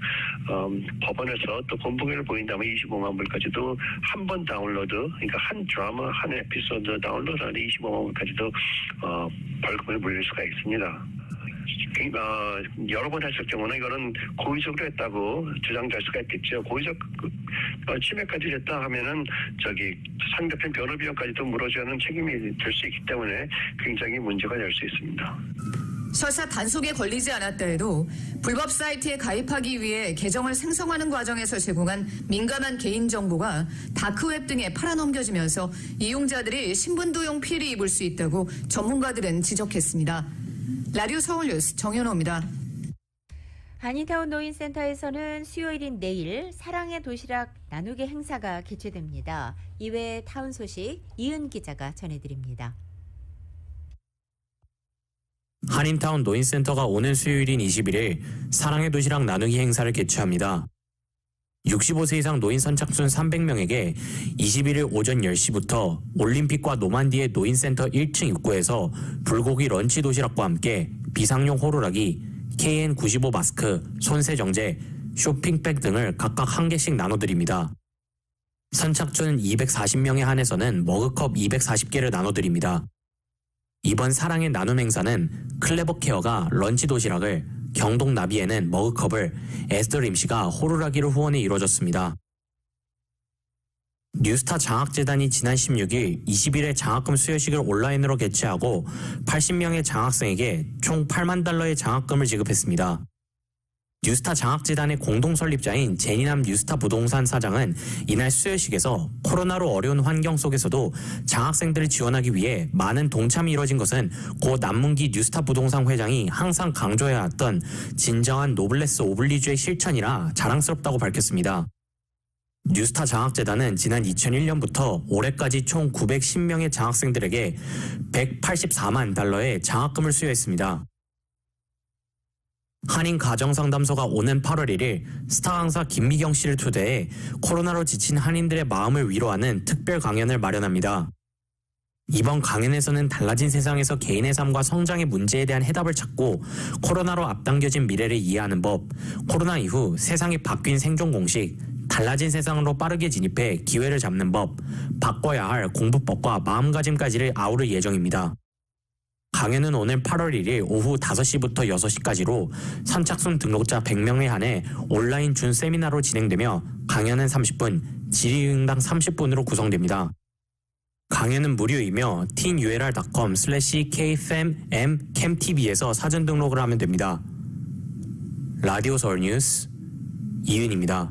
법원에서 또 본보기를 보인다면 25만 불까지도 한 번 다운로드, 그러니까 한 드라마, 한 에피소드 다운로드하는 25만 불까지도 벌금을 물릴 수가 있습니다. 여러 번 했을 경우는 이거는 고의적으로 했다고 주장될 수가 있겠죠. 고의적 침해까지 했다 하면은 상대편 변호 비용까지도 물어줘야 하는 책임이 될 수 있기 때문에 굉장히 문제가 될 수 있습니다. 설사 단속에 걸리지 않았다 해도 불법 사이트에 가입하기 위해 계정을 생성하는 과정에서 제공한 민감한 개인정보가 다크웹 등에 팔아넘겨지면서 이용자들이 신분도용 피해를 입을 수 있다고 전문가들은 지적했습니다. 라디오 서울뉴스 정현호입니다. 한인타운 노인센터에서는 수요일인 내일 사랑의 도시락 나누기 행사가 개최됩니다. 이외에 타운 소식 이은 기자가 전해드립니다. 한인타운 노인센터가 오는 수요일인 21일 사랑의 도시락 나누기 행사를 개최합니다. 65세 이상 노인 선착순 300명에게 21일 오전 10시부터 올림픽과 노만디의 노인센터 1층 입구에서 불고기 런치 도시락과 함께 비상용 호루라기, KN95 마스크, 손세정제, 쇼핑백 등을 각각 한 개씩 나눠드립니다. 선착순 240명에 한해서는 머그컵 240개를 나눠드립니다. 이번 사랑의 나눔 행사는 클레버케어가 런치 도시락을, 경동 나비에는 머그컵을, 에스더림씨가 호루라기를 후원해 이루어졌습니다. 뉴스타 장학재단이 지난 16일 20일에 장학금 수여식을 온라인으로 개최하고 80명의 장학생에게 총 $80,000의 장학금을 지급했습니다. 뉴스타 장학재단의 공동 설립자인 제니남 뉴스타 부동산 사장은 이날 수여식에서 코로나로 어려운 환경 속에서도 장학생들을 지원하기 위해 많은 동참이 이뤄진 것은 고 남문기 뉴스타 부동산 회장이 항상 강조해왔던 진정한 노블레스 오블리주의 실천이라 자랑스럽다고 밝혔습니다. 뉴스타 장학재단은 지난 2001년부터 올해까지 총 910명의 장학생들에게 $184만 장학금을 수여했습니다. 한인 가정상담소가 오는 8월 1일 스타 강사 김미경 씨를 초대해 코로나로 지친 한인들의 마음을 위로하는 특별 강연을 마련합니다. 이번 강연에서는 달라진 세상에서 개인의 삶과 성장의 문제에 대한 해답을 찾고 코로나로 앞당겨진 미래를 이해하는 법, 코로나 이후 세상이 바뀐 생존 공식, 달라진 세상으로 빠르게 진입해 기회를 잡는 법, 바꿔야 할 공부법과 마음가짐까지를 아우를 예정입니다. 강연은 오늘 8월 1일 오후 5시부터 6시까지로 선착순 등록자 100명에 한해 온라인 준 세미나로 진행되며 강연은 30분, 질의응당 30분으로 구성됩니다. 강연은 무료이며 tinurl.com/kfmmcamtv에서 사전 등록을 하면 됩니다. 라디오 서울 뉴스 이윤입니다.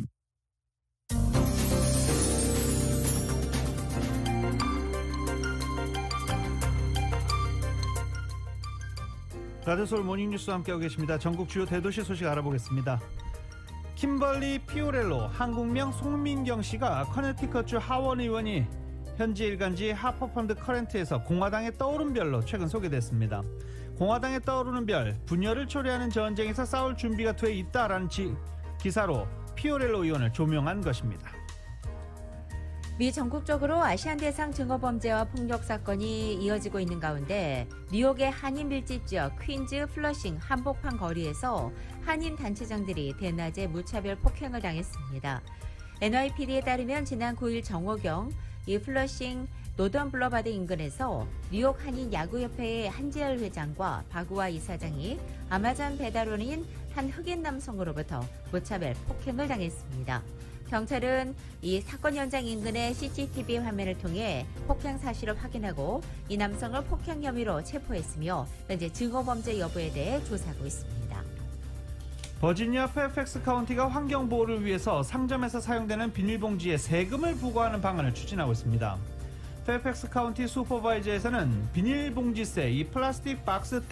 라디오 서울 모닝뉴스와 함께하고 계십니다. 전국 주요 대도시 소식 알아보겠습니다. kimberly 피오렐로, 한국명 송민경 씨가 커네티컷주 하원 의원이 현지 일간지 하퍼펀드 커런트에서 공화당의 떠오른 별로 최근 소개됐습니다. 공화당의 떠오르는 별, 분열을 초래하는 전쟁에서 싸울 준비가 돼 있다라는 기사로 피오렐로 의원을 조명한 것입니다. 미 전국적으로 아시안 대상 증오범죄와 폭력 사건이 이어지고 있는 가운데 뉴욕의 한인 밀집 지역 퀸즈 플러싱 한복판 거리에서 한인 단체장들이 대낮에 무차별 폭행을 당했습니다. NYPD에 따르면 지난 9일 정오경 이 플러싱 노던 블러바드 인근에서 뉴욕 한인 야구협회의 한재열 회장과 박우아 이사장이 아마존 배달원인 한 흑인 남성으로부터 무차별 폭행을 당했습니다. 경찰은 이 사건 현장 인근의 CCTV 화면을 통해 폭행 사실을 확인하고 이 남성을 폭행 혐의로 체포했으며 현재 증오범죄 여부에 대해 조사하고 있습니다. 버지니아 페어팩스 카운티가 환경보호를 위해서 상점에서 사용되는 비닐봉지에 세금을 부과하는 방안을 추진하고 있습니다. 페어팩스 카운티 슈퍼바이저에서는 비닐봉지세, 이 플라스틱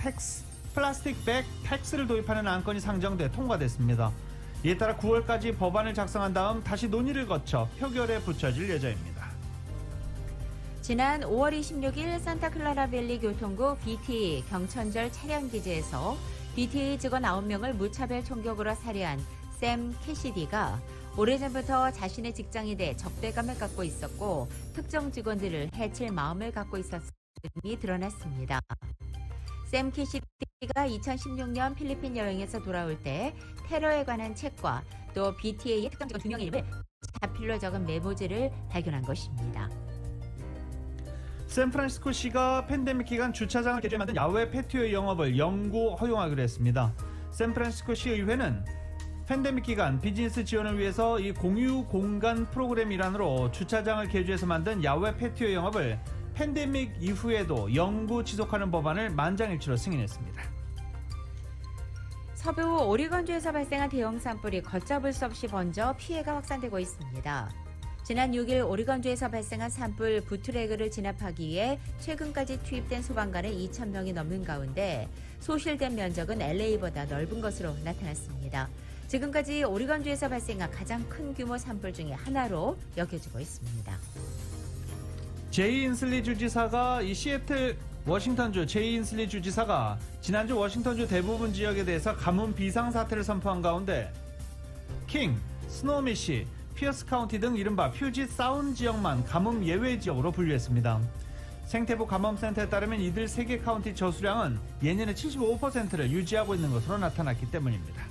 백 텍스를 도입하는 안건이 상정돼 통과됐습니다. 이에 따라 9월까지 법안을 작성한 다음 다시 논의를 거쳐 표결에 붙여질 예정입니다. 지난 5월 26일 산타클라라밸리 교통구 BTA 경천절 차량기지에서 BTA 직원 9명을 무차별 총격으로 살해한 샘 캐시디가 오래전부터 자신의 직장에 대해 적대감을 갖고 있었고 특정 직원들을 해칠 마음을 갖고 있었음이 드러났습니다. 샘 캐시디가 2016년 필리핀 여행에서 돌아올 때 테러에 관한 책과 또 BTA의 특정 직원 2명의 이름을 자필로 적은 메모지를 발견한 것입니다. 샌프란시스코시가 팬데믹 기간 주차장을 개조해 만든 야외 패티오 영업을 영구 허용하기로 했습니다. 샌프란시스코시 의회는 팬데믹 기간 비즈니스 지원을 위해서 이 공유 공간 프로그램 일환으로 주차장을 개조해서 만든 야외 패티오 영업을 팬데믹 이후에도 영구 지속하는 법안을 만장일치로 승인했습니다. 서부 오리건주에서 발생한 대형 산불이 걷잡을 수 없이 번져 피해가 확산되고 있습니다. 지난 6일 오리건주에서 발생한 산불 부트레그를 진압하기 위해 최근까지 투입된 소방관은 2,000명이 넘는 가운데 소실된 면적은 LA보다 넓은 것으로 나타났습니다. 지금까지 오리건주에서 발생한 가장 큰 규모 산불 중에 하나로 여겨지고 있습니다. 제이 인슬리 주지사가 이 시애틀 워싱턴주 제이 인슬리 주지사가 지난주 워싱턴주 대부분 지역에 대해서 가뭄 비상사태를 선포한 가운데 킹, 스노우미시, 피어스 카운티 등 이른바 퓨짓 사운 지역만 가뭄 예외 지역으로 분류했습니다. 생태부 감염센터에 따르면 이들 3개 카운티 저수량은 예년의 75%를 유지하고 있는 것으로 나타났기 때문입니다.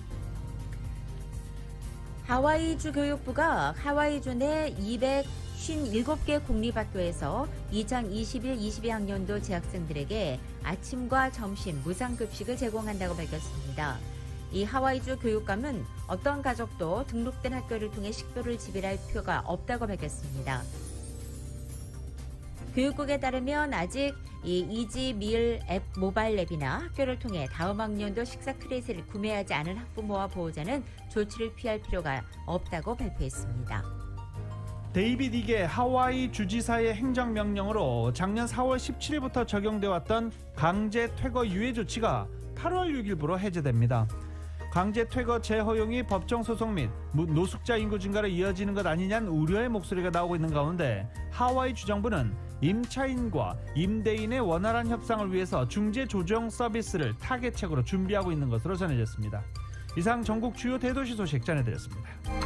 하와이주 교육부가 하와이주 내 257개 공립학교에서 2021-22학년도 재학생들에게 아침과 점심 무상급식을 제공한다고 밝혔습니다. 이 하와이주 교육감은 어떤 가족도 등록된 학교를 통해 식비를 지불할 필요가 없다고 밝혔습니다. 교육국에 따르면 아직 이 이지밀 앱 모바일 앱이나 학교를 통해 다음 학년도 식사 크레딧을 구매하지 않은 학부모와 보호자는 조치를 피할 필요가 없다고 발표했습니다. 데이빗 이게 하와이 주지사의 행정명령으로 작년 4월 17일부터 적용돼 왔던 강제 퇴거 유예 조치가 8월 6일부로 해제됩니다. 강제 퇴거 재허용이 법정 소송 및 노숙자 인구 증가로 이어지는 것 아니냐는 우려의 목소리가 나오고 있는 가운데 하와이 주정부는 임차인과 임대인의 원활한 협상을 위해서 중재 조정 서비스를 타겟책으로 준비하고 있는 것으로 전해졌습니다. 이상 전국 주요 대도시 소식 전해드렸습니다.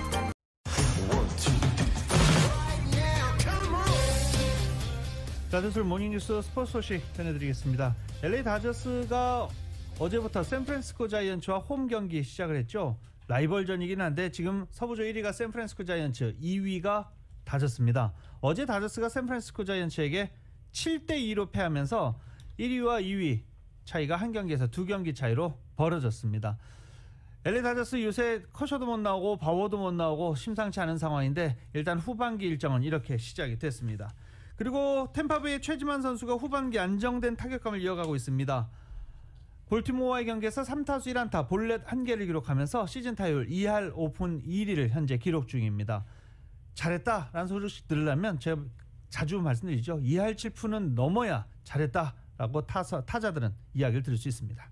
다저스 모닝뉴스 스포츠 소식 전해드리겠습니다. LA 다저스가 어제부터 샌프란시스코 자이언츠와 홈 경기 시작을 했죠. 라이벌전이긴 한데 지금 서부조 1위가 샌프란시스코 자이언츠, 2위가 다저스입니다. 어제 다저스가 샌프란시스코 자이언츠에게 7대2로 패하면서 1위와 2위 차이가 한 경기에서 2경기 차이로 벌어졌습니다. LA 다저스 요새 커셔도 못 나오고 바워도 못 나오고 심상치 않은 상황인데 일단 후반기 일정은 이렇게 시작이 됐습니다. 그리고 템파베이의 최지만 선수가 후반기 안정된 타격감을 이어가고 있습니다. 볼티모어와의 경기에서 3타수 1안타 볼넷 1개를 기록하면서 시즌 타율 2할 5푼 1리를 현재 기록 중입니다. 잘했다라는 소식 들으려면 제가 자주 말씀드리죠. 2할 7푼은 넘어야 잘했다라고 타자들은 이야기를 들을 수 있습니다.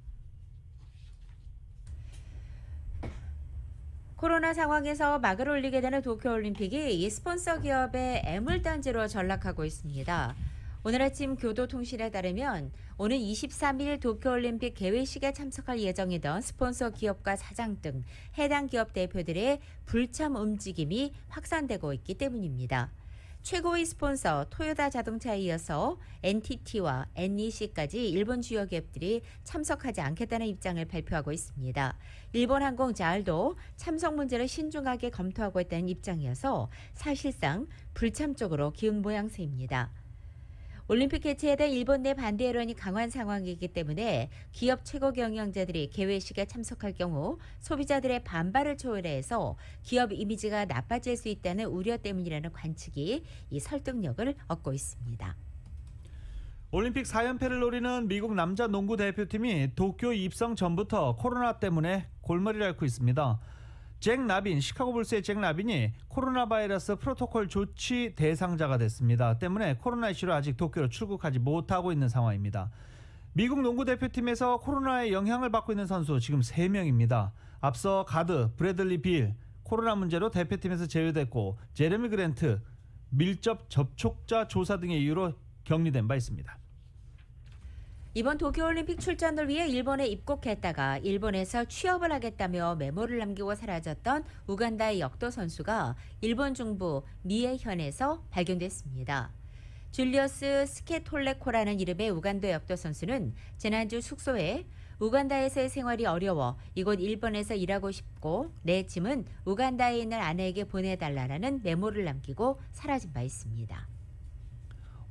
코로나 상황에서 막을 올리게 되는 도쿄올림픽이 이 스폰서 기업의 애물단지로 전락하고 있습니다. 오늘 아침 교도통신에 따르면 오는 23일 도쿄올림픽 개회식에 참석할 예정이던 스폰서 기업과 사장 등 해당 기업 대표들의 불참 움직임이 확산되고 있기 때문입니다. 최고위 스폰서 토요타 자동차에 이어서 NTT와 NEC까지 일본 주요 기업들이 참석하지 않겠다는 입장을 발표하고 있습니다. 일본 항공 자알도 참석 문제를 신중하게 검토하고 있다는 입장이어서 사실상 불참 쪽으로 기운 모양새입니다. 올림픽 개최에 대한 일본 내 반대 여론이 강한 상황이기 때문에 기업 최고 경영자들이 개회식에 참석할 경우 소비자들의 반발을 초월해서 기업 이미지가 나빠질 수 있다는 우려 때문이라는 관측이 이 설득력을 얻고 있습니다. 올림픽 4연패를 노리는 미국 남자 농구 대표팀이 도쿄 입성 전부터 코로나 때문에 골머리를 앓고 있습니다. 잭 라빈, 시카고 불스의 잭 라빈이 코로나 바이러스 프로토콜 조치 대상자가 됐습니다. 때문에 코로나 이슈로 아직 도쿄로 출국하지 못하고 있는 상황입니다. 미국 농구 대표팀에서 코로나의 영향을 받고 있는 선수 지금 3명입니다. 앞서 가드 브래들리 빌, 코로나 문제로 대표팀에서 제외됐고 제레미 그랜트, 밀접 접촉자 조사 등의 이유로 격리된 바 있습니다. 이번 도쿄올림픽 출전을 위해 일본에 입국했다가 일본에서 취업을 하겠다며 메모를 남기고 사라졌던 우간다의 역도 선수가 일본 중부 미에현에서 발견됐습니다. 줄리어스 스케톨레코라는 이름의 우간다 역도 선수는 지난주 숙소에 우간다에서의 생활이 어려워 이곳 일본에서 일하고 싶고 내 짐은 우간다에 있는 아내에게 보내달라는 메모를 남기고 사라진 바 있습니다.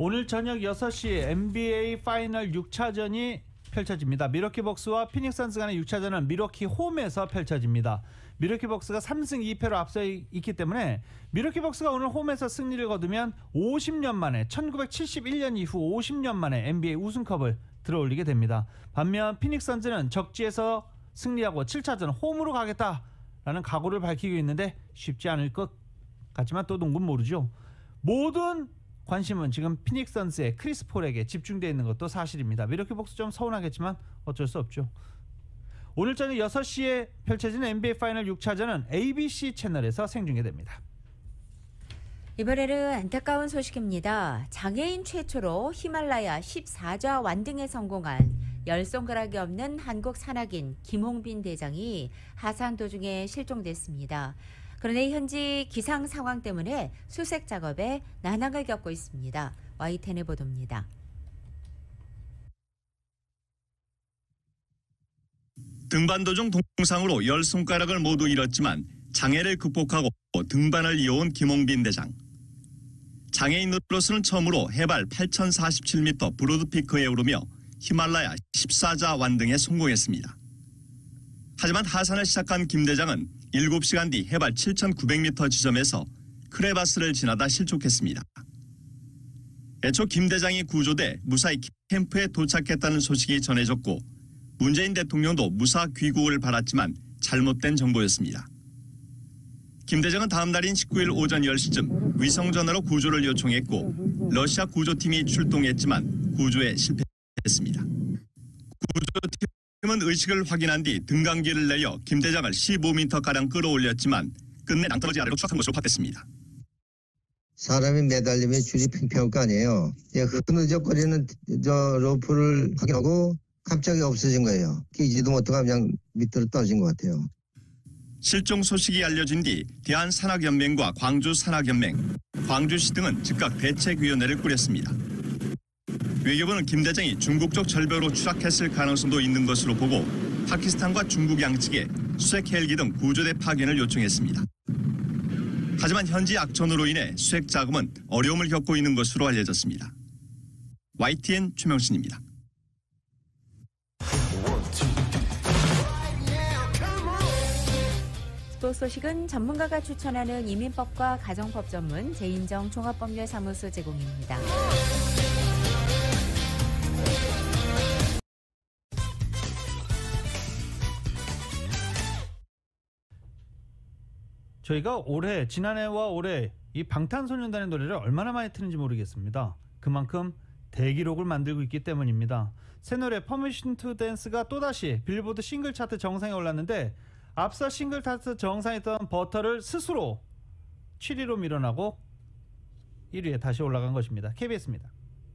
오늘 저녁 6시 NBA 파이널 6차전이 펼쳐집니다. 미러키 벅스와 피닉스 선스 간의 6차전은 미러키 홈에서 펼쳐집니다. 미러키 벅스가 3승 2패로 앞서 있기 때문에 미러키 벅스가 오늘 홈에서 승리를 거두면 50년 만에 1971년 이후 50년 만에 NBA 우승컵을 들어올리게 됩니다. 반면 피닉스 선즈는 적지에서 승리하고 7차전 홈으로 가겠다라는 각오를 밝히고 있는데 쉽지 않을 것 같지만 또 농구는 모르죠. 모든 관심은 지금 피닉스 선즈의 크리스 폴에게 집중되어 있는 것도 사실입니다. 미러키 벅스 좀 서운하겠지만 어쩔 수 없죠. 오늘 저녁 6시에 펼쳐진 NBA 파이널 6차전은 ABC 채널에서 생중계됩니다. 이번에는 안타까운 소식입니다. 장애인 최초로 히말라야 14좌 완등에 성공한 열 손가락이 없는 한국 산악인 김홍빈 대장이 하산 도중에 실종됐습니다. 그런데 현지 기상 상황 때문에 수색 작업에 난항을 겪고 있습니다. YTN의 보도입니다. 등반 도중 동상으로 열 손가락을 모두 잃었지만 장애를 극복하고 등반을 이어온 김홍빈 대장. 장애인으로서는 처음으로 해발 8,047m 브로드피크에 오르며 히말라야 14자 완등에 성공했습니다. 하지만 하산을 시작한 김 대장은 7시간 뒤 해발 7,900m 지점에서 크레바스를 지나다 실족했습니다. 애초 김 대장이 구조돼 무사히 캠프에 도착했다는 소식이 전해졌고 문재인 대통령도 무사 귀국을 바랐지만 잘못된 정보였습니다. 김 대장은 다음 날인 19일 오전 10시쯤 위성전화로 구조를 요청했고 러시아 구조팀이 출동했지만 구조에 실패했습니다. 구조팀은 의식을 확인한 뒤 등강기를 내려 김 대장을 15m가량 끌어올렸지만 끝내 낭떠러지 아래로 추락한 것으로 파악됐습니다. 사람이 매달리면 줄이 팽팽할 거 아니에요. 흐느적거리는 로프를 확인하고 갑자기 없어진 거예요. 끼지도 못하고 그냥 밑으로 떨어진 것 같아요. 실종 소식이 알려진 뒤 대한산악연맹과 광주산악연맹, 광주시 등은 즉각 대책위원회를 꾸렸습니다. 외교부는 김 대장이 중국 쪽 절벽으로 추락했을 가능성도 있는 것으로 보고 파키스탄과 중국 양측에 수색 헬기 등 구조대 파견을 요청했습니다. 하지만 현지 악천후로 인해 수색 작업은 어려움을 겪고 있는 것으로 알려졌습니다. YTN 최명신입니다. 스포츠 소식은 전문가가 추천하는 이민법과 가정법 전문 제인정 종합법률사무소 제공입니다. 저희가 지난해와 올해 이 방탄소년단의 노래를 얼마나 많이 트는지 모르겠습니다. 그만큼 대기록을 만들고 있기 때문입니다. 새 노래 Permission to Dance가 또다시 빌보드 싱글 차트 정상에 올랐는데 앞서 싱글 차트 정상에 있던 버터를 스스로 7위로 밀어나고 1위에 다시 올라간 것입니다. KBS입니다.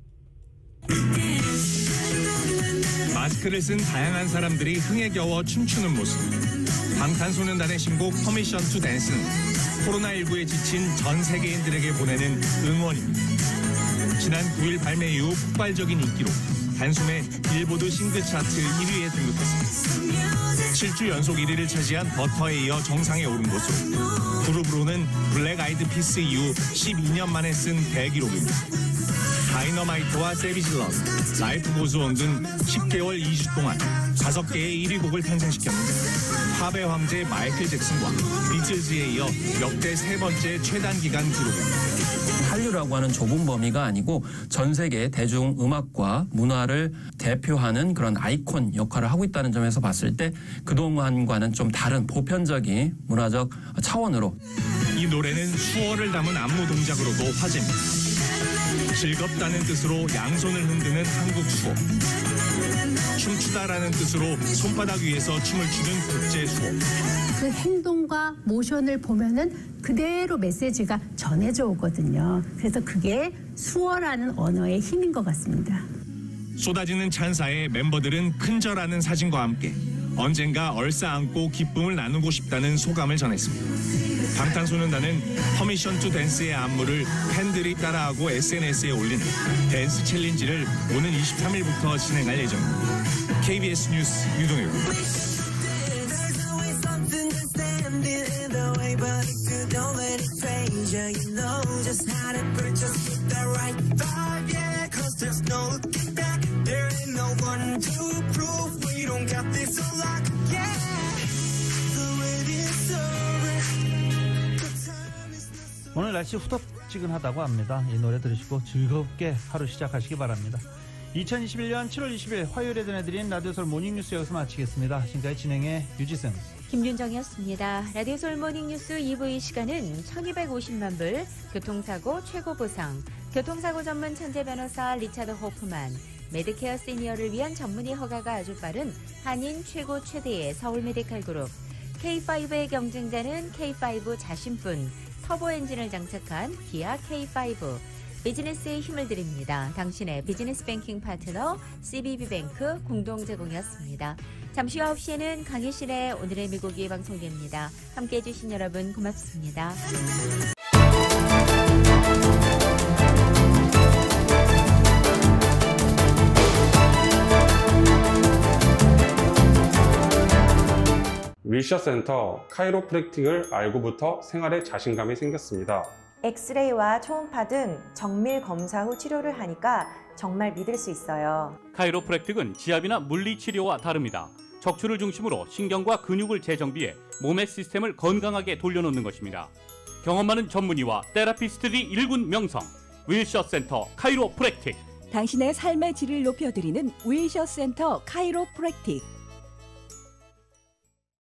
마스크를 쓴 다양한 사람들이 흥에 겨워 춤추는 모습. 방탄소년단의 신곡 Permission to Dance는 코로나19에 지친 전 세계인들에게 보내는 응원입니다. 지난 9일 발매 이후 폭발적인 인기로 단숨에 빌보드 싱글 차트 1위에 등극했습니다. 7주 연속 1위를 차지한 버터에 이어 정상에 오른 것으로 그룹으로는 블랙 아이드 피스 이후 12년 만에 쓴 대기록입니다. 다이너마이트와 세비지 러브, 라이프 고즈 온 등 10개월 2주 동안 5개의 1위 곡을 탄생시켰는데 팝의 황제 마이클 잭슨과 비틀즈에 이어 역대 3번째 최단 기간 기록입니다. 한류라고 하는 좁은 범위가 아니고 전 세계 대중음악과 문화를 대표하는 그런 아이콘 역할을 하고 있다는 점에서 봤을 때 그동안과는 좀 다른 보편적인 문화적 차원으로 이 노래는 수어를 담은 안무 동작으로도 화제입니다. 즐겁다는 뜻으로 양손을 흔드는 한국 수어, 춤추다라는 뜻으로 손바닥 위에서 춤을 추는 국제 수어. 그 행동과 모션을 보면은 그대로 메시지가 전해져 오거든요. 그래서 그게 수어라는 언어의 힘인 것 같습니다. 쏟아지는 찬사에 멤버들은 큰절하는 사진과 함께 언젠가 얼싸안고 기쁨을 나누고 싶다는 소감을 전했습니다. 방탄소년단은 Permission to Dance의 안무를 팬들이 따라하고 SNS에 올리는 댄스 챌린지를 오는 23일부터 진행할 예정입니다. KBS 뉴스 유동혁입니다. something that's standing in the way, but if you don't let it phase you, you know just how to purchase with the right vibe, yeah. Cause there's no looking back, there ain't no one to prove we don't got this on lock, yeah. The wait is over. 오늘 날씨 후덥지근하다고 합니다. 이 노래 들으시고 즐겁게 하루 시작하시기 바랍니다. 2021년 7월 20일 화요일에 전해드린 라디오솔 모닝뉴스 여기서 마치겠습니다. 지금까지 진행의 유지승, 김윤정이었습니다. 라디오솔 모닝뉴스 2부 이 시간은 1250만 불, 교통사고 최고 보상, 교통사고 전문 천재 변호사 리차드 호프만, 메디케어 시니어를 위한 전문의 허가가 아주 빠른 한인 최고 최대의 서울 메디칼 그룹, K5의 경쟁자는 K5 자신뿐, 터보 엔진을 장착한 기아 K5, 비즈니스에 힘을 드립니다. 당신의 비즈니스 뱅킹 파트너 CBB뱅크 공동 제공이었습니다. 잠시 후 9시에는 강희실의 오늘의 미국이 방송됩니다. 함께해 주신 여러분 고맙습니다. 윌셔센터 카이로프랙틱을 알고부터 생활에 자신감이 생겼습니다. 엑스레이와 초음파 등 정밀 검사 후 치료를 하니까 정말 믿을 수 있어요. 카이로프랙틱은 지압이나 물리치료와 다릅니다. 척추를 중심으로 신경과 근육을 재정비해 몸의 시스템을 건강하게 돌려놓는 것입니다. 경험 많은 전문의와 테라피스트들이 일군 명성, 윌셔센터 카이로프랙틱. 당신의 삶의 질을 높여드리는 윌셔센터 카이로프랙틱.